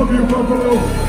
love you, Buffalo.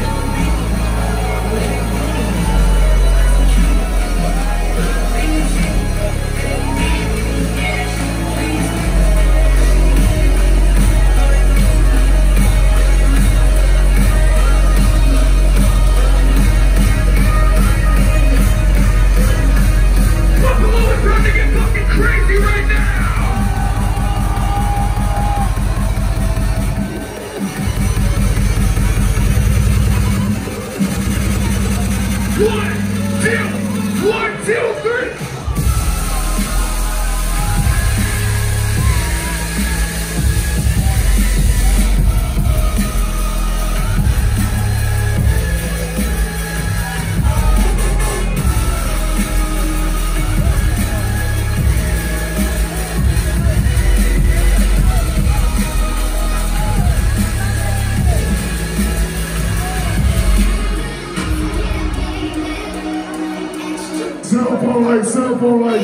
Cell phone lights.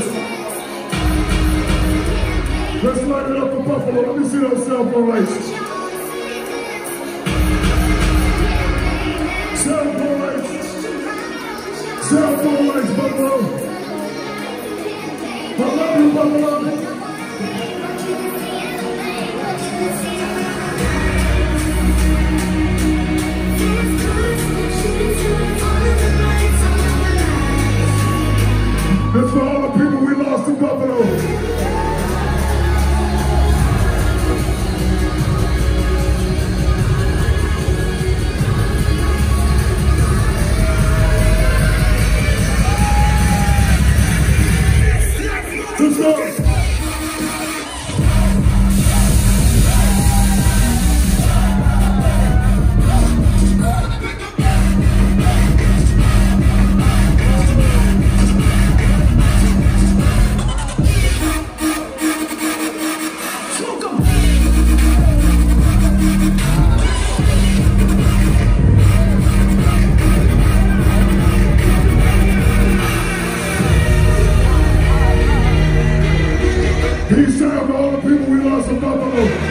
Let's light it up for Buffalo. Let me see those cell phone lights. Cell phone lights. Cell phone lights, Buffalo. I love you, Buffalo. That's for all the people we lost to Buffalo. Let's go. Peace out to all the people we lost in Buffalo.